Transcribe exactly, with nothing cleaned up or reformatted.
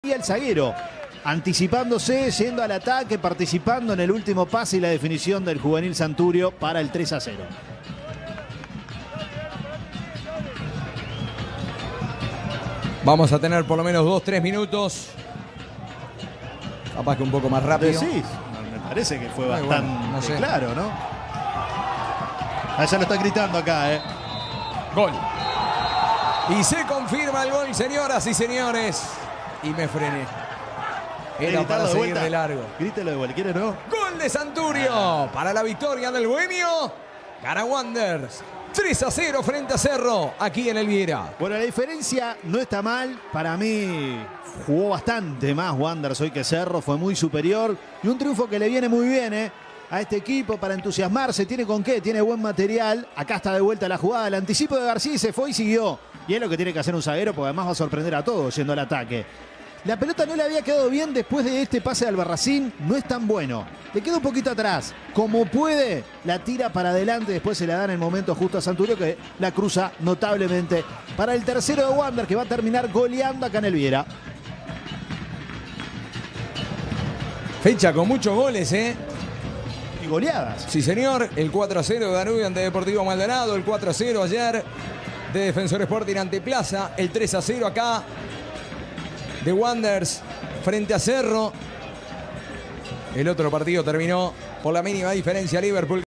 Y el zaguero, anticipándose, yendo al ataque, participando en el último pase y la definición del juvenil Santurio para el tres a cero. Vamos a tener por lo menos dos, tres minutos. Capaz que un poco más rápido. ¿Decís? Me parece que fue Muy bastante bueno, no sé. claro, ¿no? Allá lo está gritando acá, ¿eh? Gol. Y se confirma el gol, señoras y señores. Y me frené. Era para de seguir vuelta. de largo. Grítelo de vuelta, ¿quiere no? Gol de Santurio para la victoria del Bohemio. Gana Wanderers. tres a cero frente a Cerro, aquí en el Viera. Bueno, la diferencia no está mal. Para mí jugó bastante más Wanderers hoy que Cerro. Fue muy superior. Y un triunfo que le viene muy bien, ¿eh? A este equipo para entusiasmarse. ¿Tiene con qué? Tiene buen material. Acá está de vuelta la jugada. El anticipo de García se fue y siguió. Y es lo que tiene que hacer un zaguero, porque además va a sorprender a todos yendo al ataque. La pelota no le había quedado bien después de este pase de Albarracín. No es tan bueno. Le queda un poquito atrás. Como puede, la tira para adelante. Después se la da en el momento justo a Santurio, que la cruza notablemente para el tercero de Wander, que va a terminar goleando acá en el Viera. Fecha con muchos goles, ¿eh? Y goleadas. Sí, señor. El cuatro a cero de Danubio ante Deportivo Maldonado. El cuatro a cero ayer de Defensor Sporting ante Plaza. El tres a cero acá de Wanderers frente a Cerro. El otro partido terminó por la mínima diferencia. Liverpool